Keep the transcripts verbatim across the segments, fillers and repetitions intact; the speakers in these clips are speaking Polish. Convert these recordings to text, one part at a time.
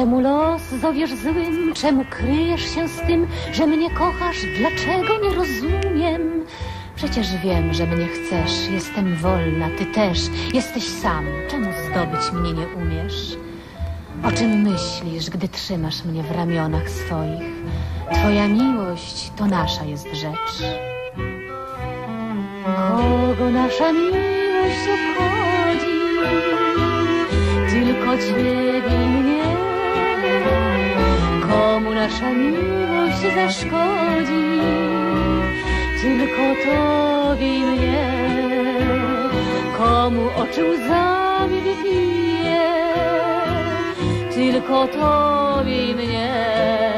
Czemu los zowiesz złym? Czemu kryjesz się z tym, że mnie kochasz? Dlaczego nie rozumiem? Przecież wiem, że mnie chcesz. Jestem wolna, ty też. Jesteś sam. Czemu zdobyć mnie nie umiesz? O czym myślisz, gdy trzymasz mnie w ramionach swoich? Twoja miłość to nasza jest rzecz. Kogo nasza miłość obchodzi? Tylko ciebie i mnie. Komu nasza miłość zaszkodzi? Tylko tobie i mnie. Komu oczy łzami wypije? Tylko tobie i mnie.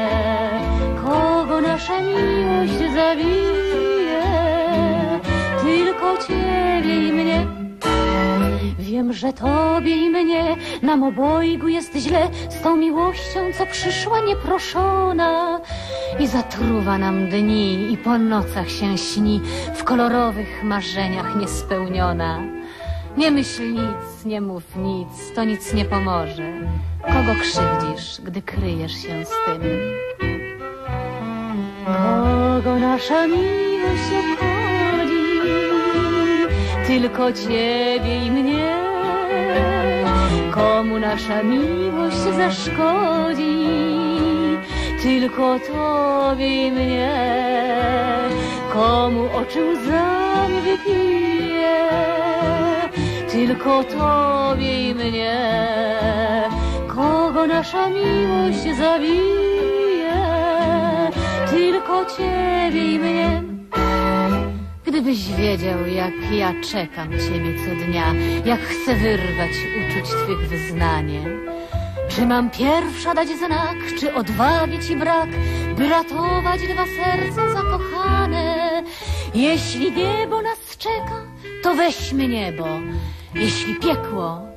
Kogo nasza miłość zabije? Tylko ciebie i mnie. Wiem, że tobie i mnie nam obojgu jest źle z tą miłością, co przyszła nieproszona i zatruwa nam dni i po nocach się śni w kolorowych marzeniach niespełniona. Nie myśl nic, nie mów nic, to nic nie pomoże. Kogo krzywdzisz, gdy kryjesz się z tym? Kogo nasza miłość obchodzi? Tylko ciebie i mnie. Komu nasza miłość zaszkodzi? Tylko tobie i mnie. Komu oczy łzami wypije? Tylko tobie i mnie. Kogo nasza miłość zabije? Tylko ciebie i mnie. Gdybyś wiedział, jak ja czekam ciebie co dnia, jak chcę wyrwać uczuć twych wyznanie. Czy mam pierwsza dać znak, czy odwagi ci brak, by ratować dwa serca zakochane? Jeśli niebo nas czeka, to weźmy niebo. Jeśli piekło,